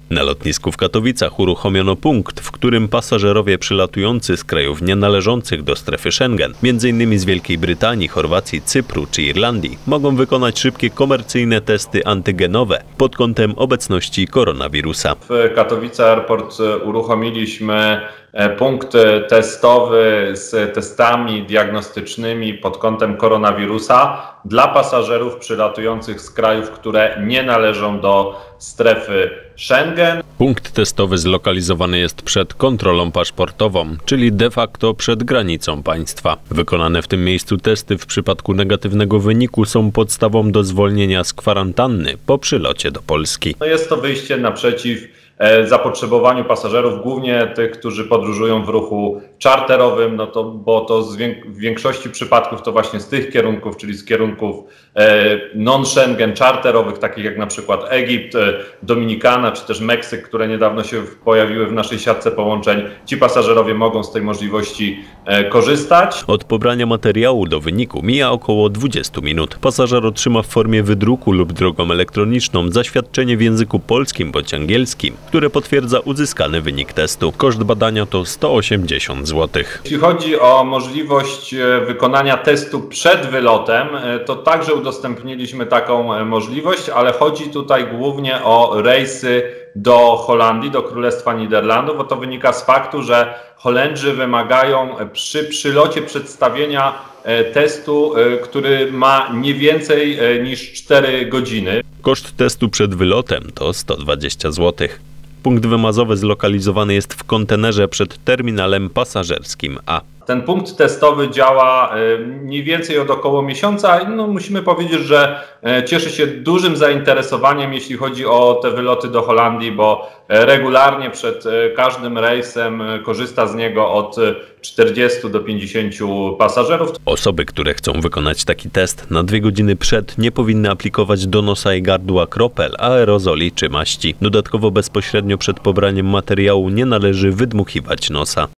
Na lotnisku w Katowicach uruchomiono punkt, w którym pasażerowie przylatujący z krajów nienależących do strefy Schengen, m.in. z Wielkiej Brytanii, Chorwacji, Cypru czy Irlandii, mogą wykonać szybkie komercyjne testy antygenowe pod kątem obecności koronawirusa. W Katowice Airport uruchomiliśmy punkt testowy z testami diagnostycznymi pod kątem koronawirusa dla pasażerów przylatujących z krajów, które nie należą do strefy Schengen. Punkt testowy zlokalizowany jest przed kontrolą paszportową, czyli de facto przed granicą państwa. Wykonane w tym miejscu testy w przypadku negatywnego wyniku są podstawą do zwolnienia z kwarantanny po przylocie do Polski. Jest to wyjście naprzeciw zapotrzebowaniu pasażerów, głównie tych, którzy podróżują w ruchu czarterowym, bo to w większości przypadków to właśnie z tych kierunków, czyli z kierunków non-Schengen czarterowych, takich jak na przykład Egipt, Dominikana czy też Meksyk, które niedawno się pojawiły w naszej siatce połączeń. Ci pasażerowie mogą z tej możliwości korzystać. Od pobrania materiału do wyniku mija około 20 minut. Pasażer otrzyma w formie wydruku lub drogą elektroniczną zaświadczenie w języku polskim bądź angielskim, które potwierdza uzyskany wynik testu. Koszt badania to 180 zł. Jeśli chodzi o możliwość wykonania testu przed wylotem, to także udostępniliśmy taką możliwość, ale chodzi tutaj głównie o rejsy do Holandii, do Królestwa Niderlandów, bo to wynika z faktu, że Holendrzy wymagają przy przylocie przedstawienia testu, który ma nie więcej niż 4 godziny. Koszt testu przed wylotem to 120 zł. Punkt wymazowy zlokalizowany jest w kontenerze przed terminalem pasażerskim A. Ten punkt testowy działa mniej więcej od około miesiąca. Musimy powiedzieć, że cieszy się dużym zainteresowaniem, jeśli chodzi o te wyloty do Holandii, bo regularnie przed każdym rejsem korzysta z niego od 40 do 50 pasażerów. Osoby, które chcą wykonać taki test na 2 godziny przed, nie powinny aplikować do nosa i gardła kropel, aerozoli czy maści. Dodatkowo bezpośrednio przed pobraniem materiału nie należy wydmuchiwać nosa.